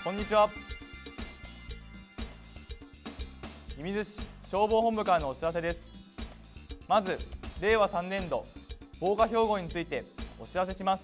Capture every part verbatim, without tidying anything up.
こんにちは。射水市消防本部からのお知らせです。まず、れいわさんねんど防火標語についてお知らせします。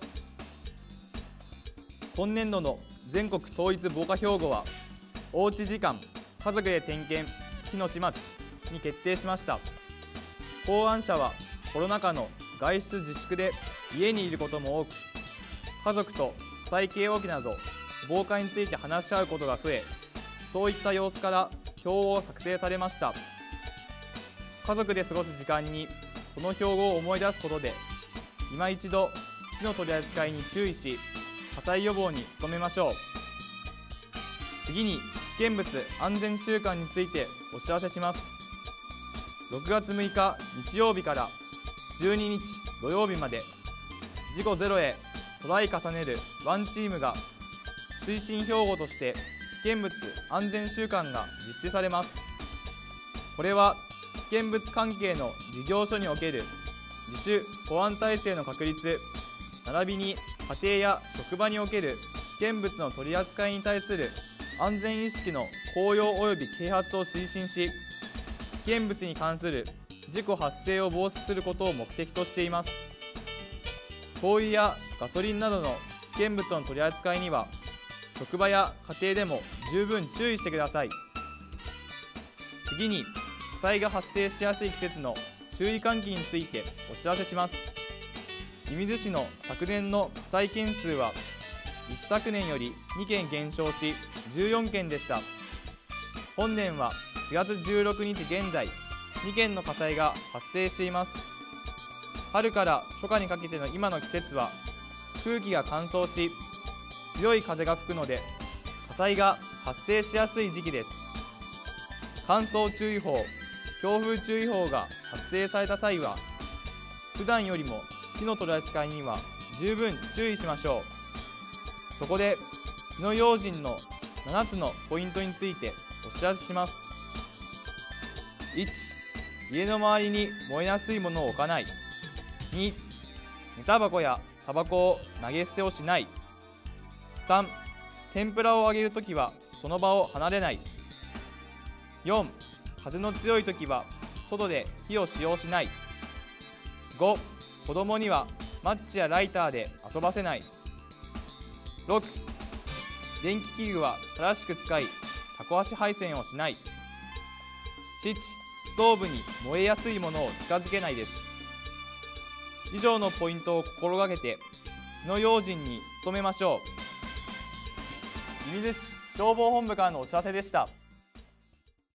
今年度の全国統一防火標語は、おうち時間、家族で点検、火の始末に決定しました。考案者はコロナ禍の外出自粛で家にいることも多く、家族と火災警報器など防火について話し合うことが増え、そういった様子から標語を作成されました。家族で過ごす時間にこの標語を思い出すことで、今一度火の取り扱いに注意し、火災予防に努めましょう。次に危険物安全週間についてお知らせします。ろくがつむいか日曜日からじゅうににち土曜日まで、事故ゼロへトライ重ねるワンチームが推進標語として危険物安全週間が実施されます。これは危険物関係の事業所における自主保安体制の確立、並びに家庭や職場における危険物の取り扱いに対する安全意識の高揚及び啓発を推進し、危険物に関する事故発生を防止することを目的としています。灯油やガソリンなどの危険物の取り扱いには、職場や家庭でも十分注意してください。次に、火災が発生しやすい季節の注意喚起についてお知らせします。射水市の昨年の火災件数は、一昨年よりにけん減少しじゅうよんけんでした。本年はしがつじゅうろくにち現在、にけんの火災が発生しています。春から初夏にかけての今の季節は、空気が乾燥し、強い風が吹くので、火災が発生しやすい時期です。乾燥注意報、強風注意報が発令された際は、普段よりも火の取り扱いには十分注意しましょう。そこで、火の用心のななつのポイントについてお知らせします。いち、家の周りに燃えやすいものを置かない。に、寝タバコやタバコを投げ捨てをしない。さん、天ぷらを揚げるときはその場を離れない。よん、風の強いときは外で火を使用しない。ご、子供にはマッチやライターで遊ばせない。ろく、電気器具は正しく使い、タコ足配線をしない。なな、ストーブに燃えやすいものを近づけないです。以上のポイントを心がけて、火の用心に努めましょう。射水市消防本部からのお知らせでした。